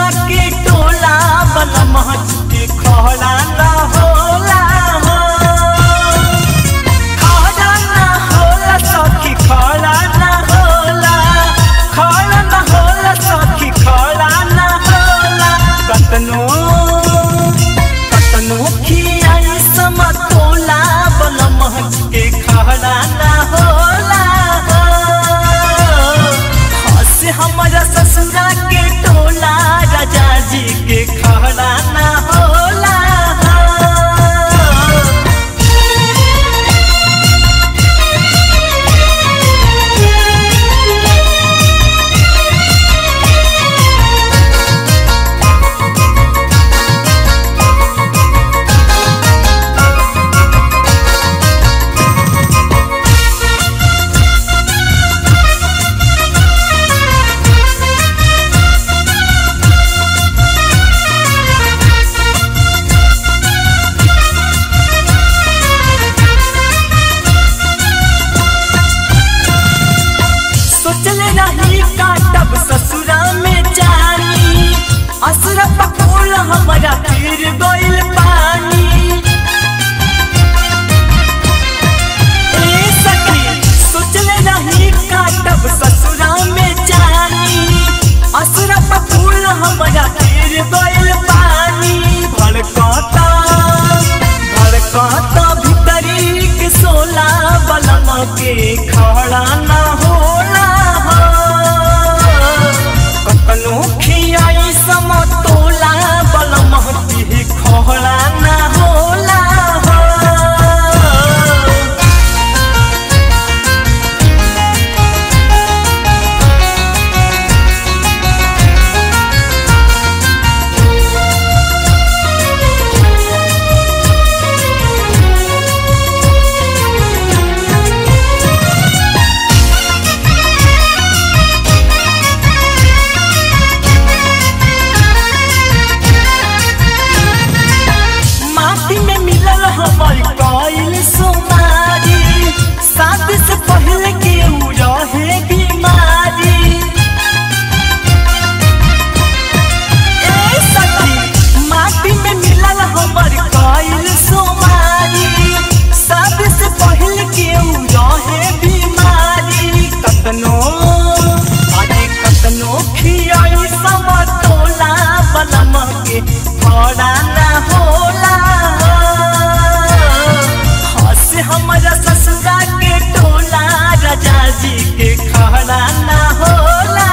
ससुरा के टोला बलम के खड़ा न होला हो, खड़ा न होला सखी खड़ा न होला, खड़ा न होला सखी खड़ा न होला। कतनो कतनो खियाई समतोला बलम के खड़ा न होला हो, हंस हमारा ससुरा के टोला राजा जी के खड़ा न होला। ससुरा में जानी असरा पकोल हमारा फिर गइल पानी। ए सखी सोचले नहीं काटब ससुरा में जानी असरा पकोल हमारा फिर गइल पानी। भड़कता भड़कता भीतरी के सोला बलम के खड़ा न होला। कतनो खियाई समतोला बलम के खड़ा न होला। शादी से पहले के रहे बीमारी। ए सखी माटी में मिलल हमर कइल सोमारी, शादी से पहले के रहे बीमारी। कतनो अरे कतनो खियाई समतोला बलम के खड़ा न होला। हमारा ससुरा के टोला राजा जी के खड़ा न होला।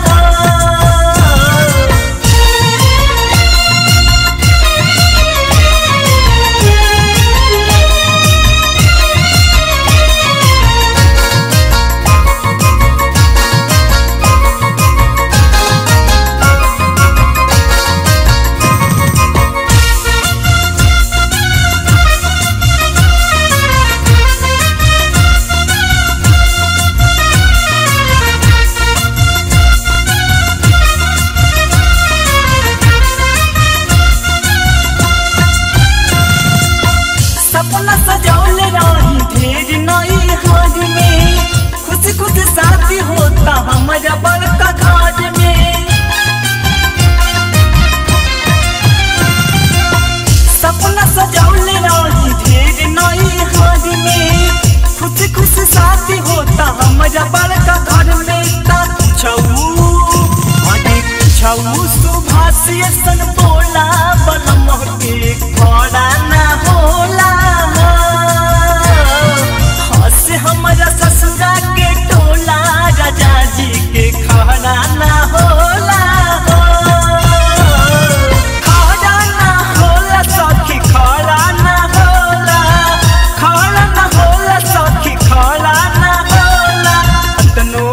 सपना सजौले रही ढेर नई हाथ में, खुश खुश शादी होता हमारा बड़का घर में। सपना सजौले रही ढेर नई हाथ में, खुश खुश शादी होता हमारा बड़का घर में। छऊ सुभाषी सन बोला बलम के खड़ा न होला। हमारा ससुरा के टोला राजा जी के खड़ा न होला। खड़ा न होला सखी खड़ा न होला, खड़ा न होला सखी खड़ा न होला। कतनो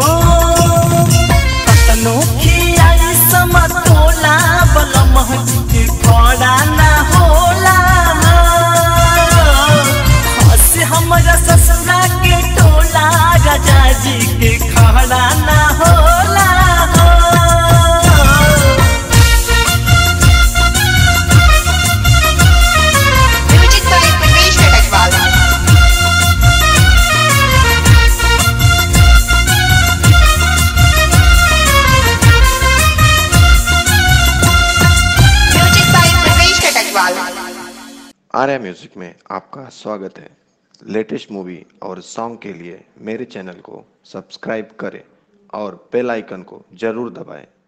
कतनो खियाई समतोला बलम के खड़ा न होला। हमारा ससुरा के टोला राजा जी के खड़ा न होला। बाय। आर्या म्यूजिक में आपका स्वागत है। लेटेस्ट मूवी और सॉन्ग के लिए मेरे चैनल को सब्सक्राइब करें और बेल आइकन को जरूर दबाएं।